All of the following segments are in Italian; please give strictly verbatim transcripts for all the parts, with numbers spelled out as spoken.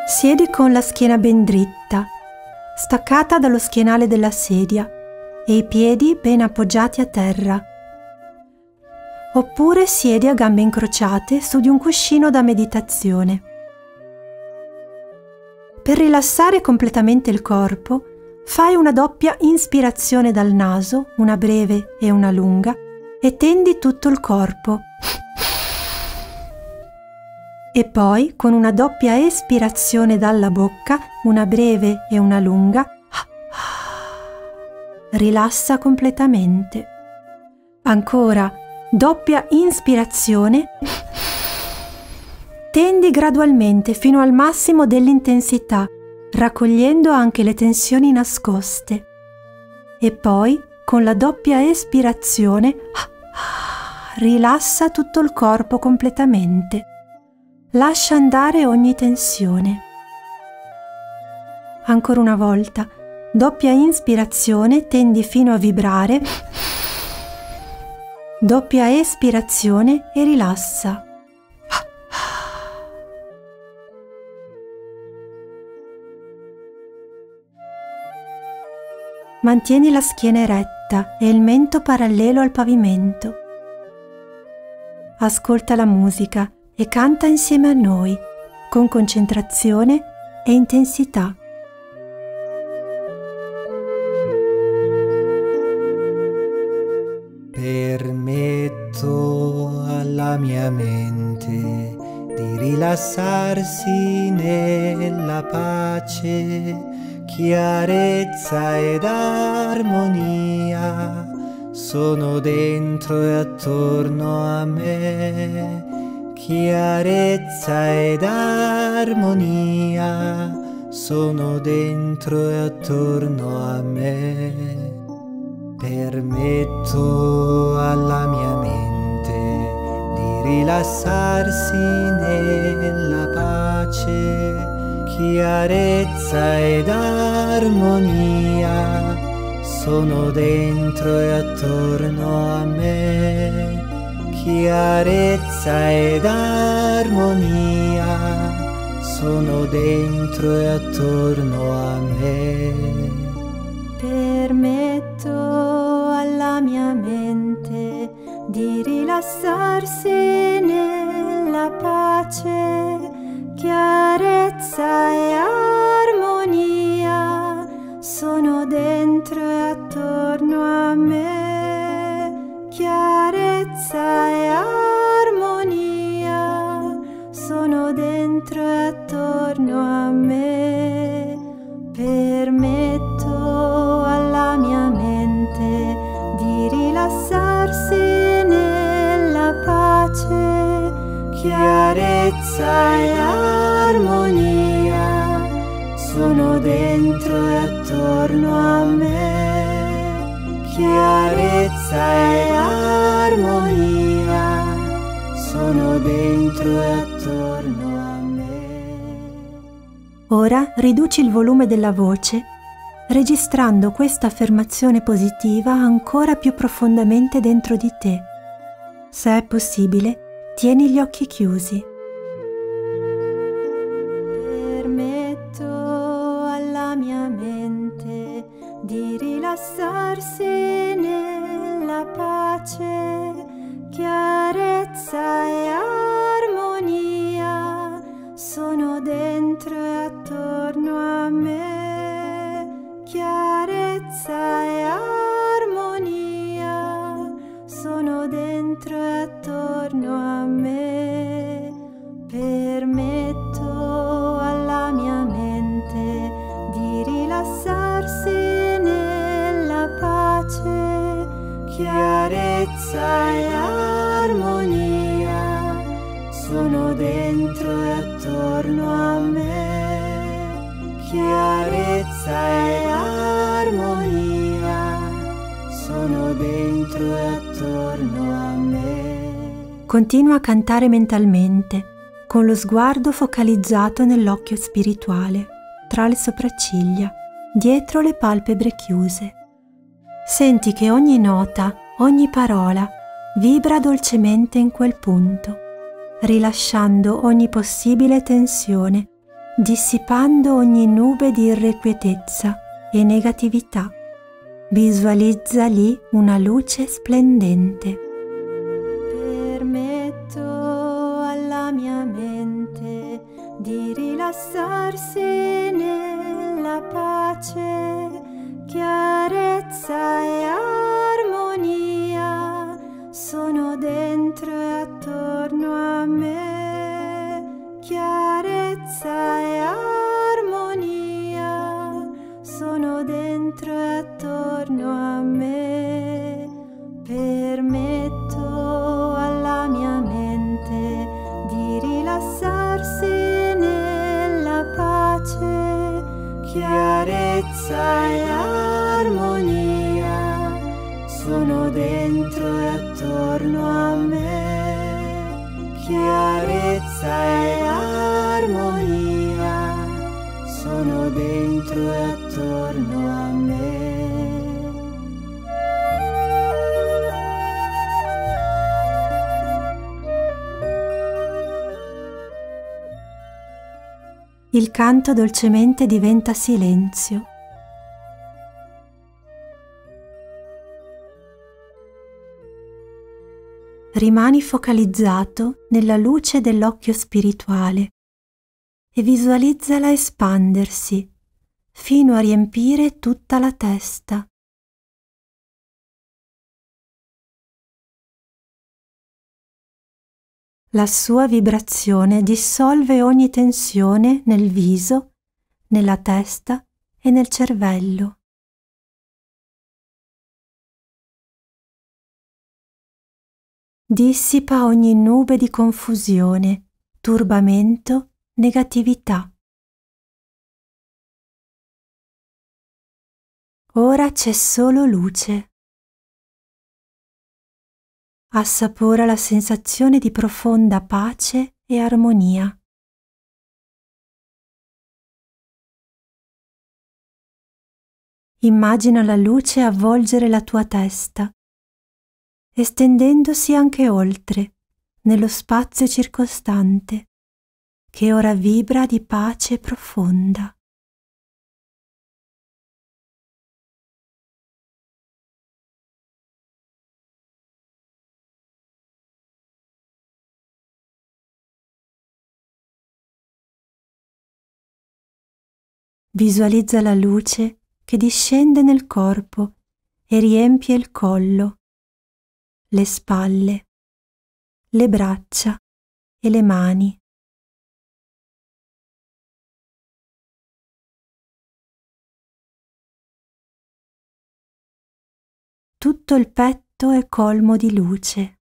Siedi con la schiena ben dritta, staccata dallo schienale della sedia e i piedi ben appoggiati a terra. Oppure siedi a gambe incrociate su di un cuscino da meditazione. Per rilassare completamente il corpo, fai una doppia inspirazione dal naso, una breve e una lunga, e tendi tutto il corpo. E poi, con una doppia espirazione dalla bocca, una breve e una lunga, rilassa completamente. Ancora, doppia inspirazione, tendi gradualmente fino al massimo dell'intensità, raccogliendo anche le tensioni nascoste. E poi, con la doppia espirazione, rilassa tutto il corpo completamente. Lascia andare ogni tensione. Ancora una volta, doppia inspirazione, tendi fino a vibrare, doppia espirazione e rilassa. Mantieni la schiena eretta e il mento parallelo al pavimento. Ascolta la musica e canta insieme a noi, con concentrazione e intensità. Permetto alla mia mente di rilassarsi nella pace, chiarezza ed armonia sono dentro e attorno a me. Chiarezza ed armonia sono dentro e attorno a me. Permetto alla mia mente di rilassarsi nella pace, chiarezza ed armonia sono dentro e attorno a me. Chiarezza ed armonia sono dentro e attorno a me. Permetto alla mia mente di rilassarsi nella pace, chiarezza e armonia sono dentro e attorno a me. Chiarezza e armonia sono dentro e attorno a me. Permetto alla mia mente di rilassarsi nella pace, chiarezza e armonia sono dentro e attorno a me. Chiarezza e armonia sono dentro e attorno a me. Ora riduci il volume della voce, registrando questa affermazione positiva ancora più profondamente dentro di te. Se è possibile, tieni gli occhi chiusi. Permetto alla mia mente di rilassarsi nella pace, chiarezza e armonia sono dentro e attorno a me. Chiarezza e armonia sono dentro e attorno a me. Permetto alla mia mente di rilassarsi nella pace, chiarezza e armonia sono dentro e attorno a me. Chiarezza e armonia sono dentro e attorno a me. Continua a cantare mentalmente, con lo sguardo focalizzato nell'occhio spirituale, tra le sopracciglia, dietro le palpebre chiuse. Senti che ogni nota, ogni parola vibra dolcemente in quel punto, rilasciando ogni possibile tensione dissipando ogni nube di irrequietezza e negatività. Visualizza lì una luce splendente. Permetto alla mia mente di rilassarsi nella pace, chiarezza e armonia. Sono dentro e attorno a me, chiarezza e armonia. Sono dentro e attorno a me. Permetto alla mia mente di rilassarsi nella pace, chiarezza e armonia. Sono dentro e attorno a me, chiarezza e armonia. Sono dentro e attorno a me. Il canto dolcemente diventa silenzio. Rimani focalizzato nella luce dell'occhio spirituale e visualizzala espandersi fino a riempire tutta la testa. La sua vibrazione dissolve ogni tensione nel viso, nella testa e nel cervello. Dissipa ogni nube di confusione, turbamento, negatività. Ora c'è solo luce. Assapora la sensazione di profonda pace e armonia. Immagina la luce avvolgere la tua testa, estendendosi anche oltre, nello spazio circostante, che ora vibra di pace profonda. Visualizza la luce che discende nel corpo e riempie il collo, le spalle, le braccia e le mani. Tutto il petto è colmo di luce.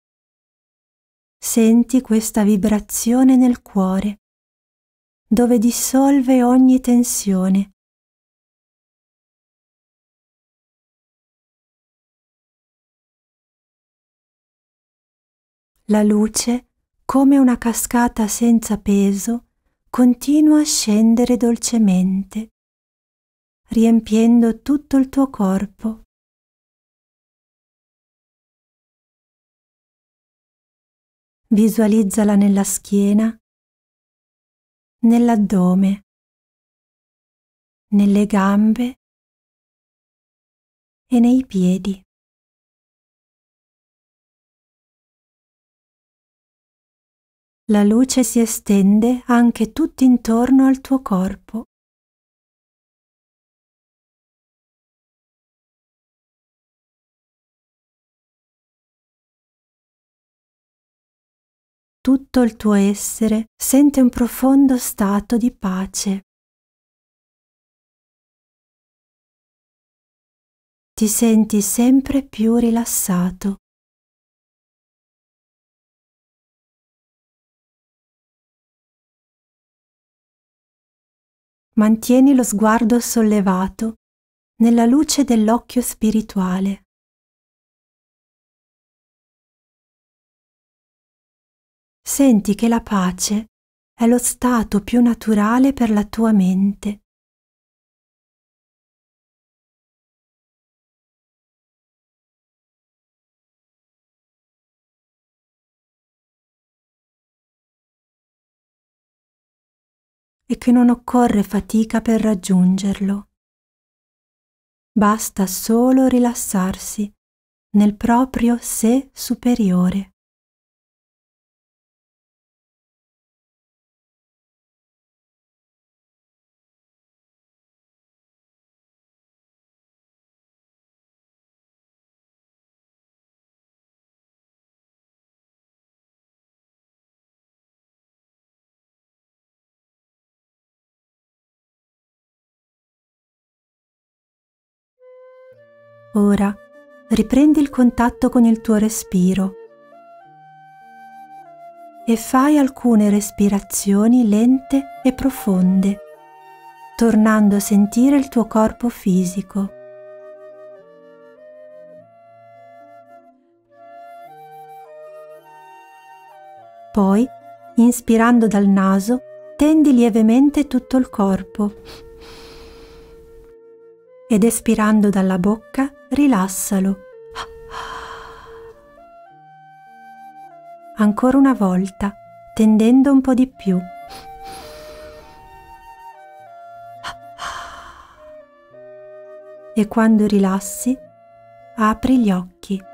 Senti questa vibrazione nel cuore, dove dissolve ogni tensione. La luce, come una cascata senza peso, continua a scendere dolcemente, riempiendo tutto il tuo corpo. Visualizzala nella schiena, nell'addome, nelle gambe e nei piedi. La luce si estende anche tutto intorno al tuo corpo. Tutto il tuo essere sente un profondo stato di pace. Ti senti sempre più rilassato. Mantieni lo sguardo sollevato nella luce dell'occhio spirituale. Senti che la pace è lo stato più naturale per la tua mente. e che non occorre fatica per raggiungerlo. Basta solo rilassarsi nel proprio sé superiore. Ora riprendi il contatto con il tuo respiro e fai alcune respirazioni lente e profonde, tornando a sentire il tuo corpo fisico. Poi, inspirando dal naso, tendi lievemente tutto il corpo ed espirando dalla bocca, rilassalo. Ancora una volta, tendendo un po' di più. E quando rilassi, apri gli occhi.